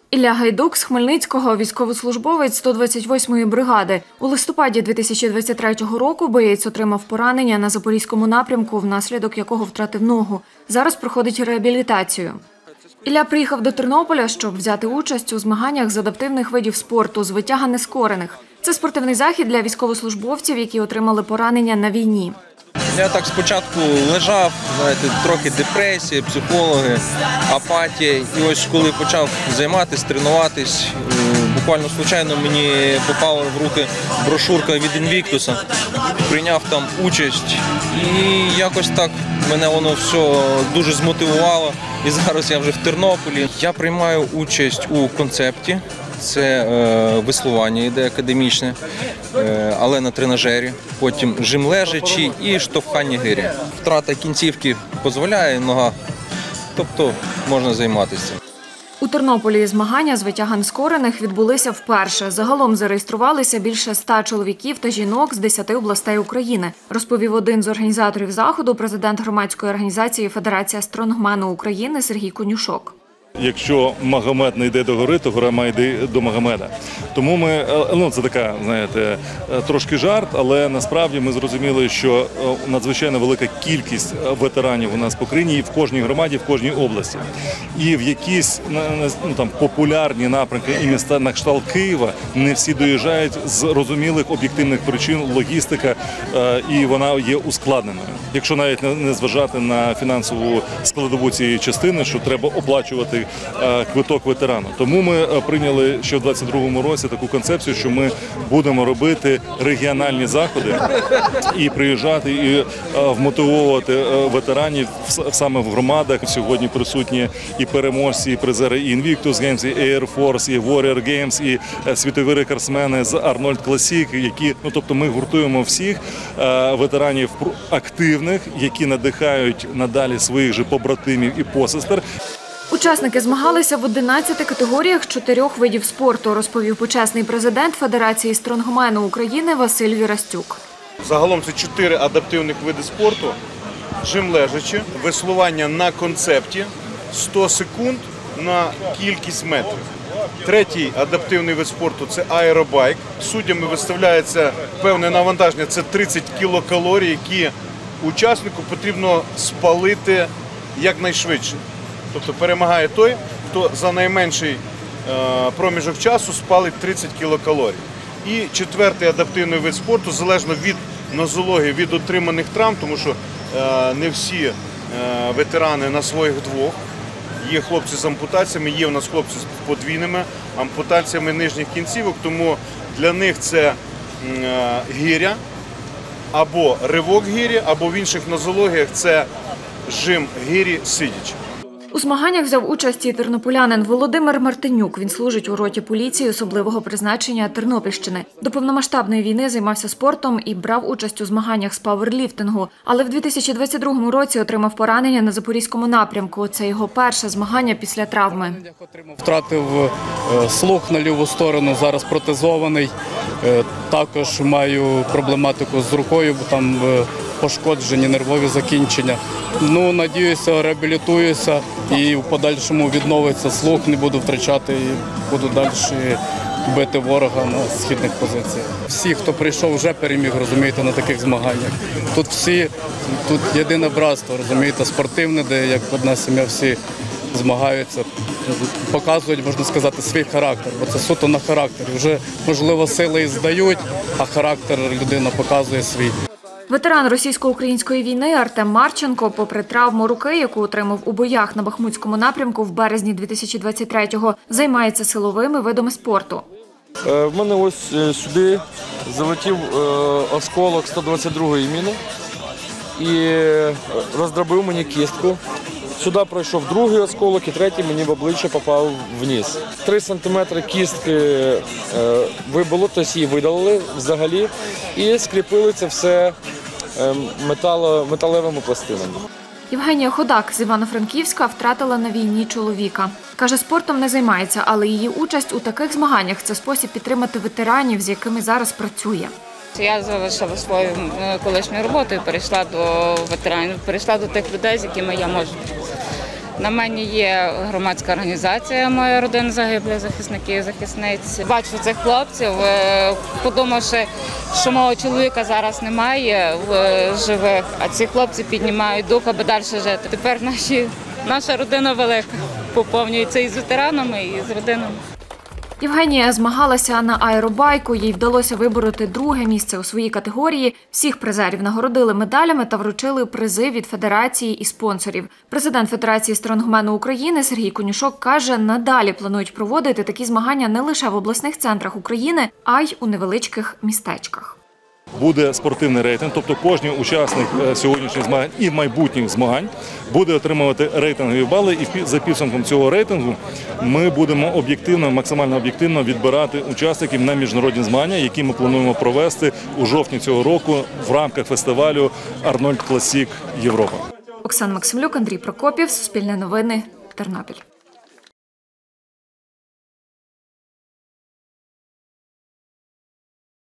Ілля Гайдук з Хмельницького, військовослужбовець 128-ї бригади. У листопаді 2023 року боєць отримав поранення на Запорізькому напрямку, внаслідок якого втратив ногу. Зараз проходить реабілітацію. Ілля приїхав до Тернополя, щоб взяти участь у змаганнях з адаптивних видів спорту з витяга нескорених. Це спортивний захід для військовослужбовців, які отримали поранення на війні. Я так спочатку лежав, знаєте, трохи депресія, психологи, апатія. І ось коли почав займатися, тренуватись, буквально случайно мені попала в руки брошурка від Інвіктуса. Прийняв там участь і якось так мене воно все дуже змотивувало. І зараз я вже в Тернополі. Я приймаю участь у концепті. Це веслування йде академічне, але на тренажері. Потім жим лежачий і штовхання гирі. Втрата кінцівки дозволяє нога, тобто можна займатися. У Тернополі змагання з витяга нескорених відбулися вперше. Загалом зареєструвалися більше 100 чоловіків та жінок з 10 областей України, розповів один з організаторів заходу, президент громадської організації Федерація стронгмену України Сергій Конюшок. Якщо Магомед не йде до гори, то гора має йти до Магомеда. Тому ми, це така, знаєте, трошки жарт, але насправді ми зрозуміли, що надзвичайно велика кількість ветеранів у нас по країні і в кожній громаді, в кожній області. І в якісь популярні напрямки і міста на кшталт Києва не всі доїжджають з зрозумілих об'єктивних причин, логістика, і вона є ускладненою. Якщо навіть не зважати на фінансову складову цієї частини, що треба оплачувати квиток ветерану. Тому ми прийняли ще в 2022 році таку концепцію, що ми будемо робити регіональні заходи і приїжджати, і вмотивовувати ветеранів саме в громадах. Сьогодні присутні і переможці, і призери і Invictus Games, і Air Force, і Warrior Games, і світові рекордсмени з Arnold Classic, які, тобто ми гуртуємо всіх ветеранів активних, які надихають надалі своїх же побратимів і посестер. Учасники змагалися в 11 категоріях 4 видів спорту, розповів почесний президент Федерації стронгмену України Василь Вірастюк. Загалом це 4 адаптивних види спорту. Жим лежачи, веслування на концепті, 100 секунд на кількість метрів. Третій адаптивний вид спорту – це аеробайк. Суддями виставляється певне навантаження, це 30 кілокалорій, які учаснику потрібно спалити якнайшвидше. Тобто перемагає той, хто за найменший проміжок часу спалить 30 кілокалорій. І четвертий адаптивний вид спорту, залежно від нозології, від отриманих травм, тому що не всі ветерани на своїх двох. Є хлопці з ампутаціями, є у нас хлопці з подвійними ампутаціями нижніх кінцівок, тому для них це гиря, або ривок гирі, або в інших нозологіях це жим гирі сидячи. У змаганнях взяв участь і тернополянин Володимир Мартинюк. Він служить у роті поліції особливого призначення Тернопільщини. До повномасштабної війни займався спортом і брав участь у змаганнях з пауерліфтингу. Але в 2022 році отримав поранення на Запорізькому напрямку. Це його перше змагання після травми. Втратив слух на ліву сторону, зараз протезований. Також маю проблематику з рукою, бо там пошкоджені нервові закінчення. Надіюся, реабілітуюся і в подальшому відновиться слух, не буду втрачати і буду далі бити ворога на східних позиціях. Всі, хто прийшов, вже переміг, розумієте, на таких змаганнях. Тут єдине братство, розумієте, спортивне, де як одна сім'я всі змагаються, показують, можна сказати, свій характер, бо це суто на характері. Вже, можливо, сили і здають, а характер людина показує свій. Ветеран російсько-української війни Артем Марченко, попри травму руки, яку отримав у боях на Бахмутському напрямку в березні 2023-го, займається силовими видами спорту. В мене ось сюди залетів осколок 122-ї міни і роздробив мені кістку. Сюди пройшов другий осколок і третій мені в обличчя попав вниз. 3 сантиметри кістки вибило, тобто її видалили взагалі і скріпили це все металевими пластинами. Євгенія Ходак з Івано-Франківська втратила на війні чоловіка. Каже, спортом не займається, але її участь у таких змаганнях – це спосіб підтримати ветеранів, з якими зараз працює. Я залишила свою колишню роботу і перейшла до ветеранів, перейшла до тих людей, з якими я можу На мені є громадська організація «Моя родина загиблих захисників і захисниць». Бачу цих хлопців, подумавши, що мого чоловіка зараз немає в живих, а ці хлопці піднімають дух, аби далі жити. Тепер наша родина велика, поповнюється і з ветеранами, і з родинами. Євгенія змагалася на аеробайку, їй вдалося вибороти друге місце у своїй категорії. Всіх призерів нагородили медалями та вручили призи від федерації і спонсорів. Президент Федерації стронгмену України Сергій Конюшок каже, надалі планують проводити такі змагання не лише в обласних центрах України, а й у невеличких містечках. Буде спортивний рейтинг, тобто кожен учасник сьогоднішніх змагань і майбутніх змагань буде отримувати рейтингові бали, і за підсумком цього рейтингу ми будемо максимально об'єктивно відбирати учасників на міжнародні змагання, які ми плануємо провести у жовтні цього року в рамках фестивалю «Арнольд Класік Європа». Оксана Максимлюк, Андрій Прокопів, Суспільне новини, Тернопіль.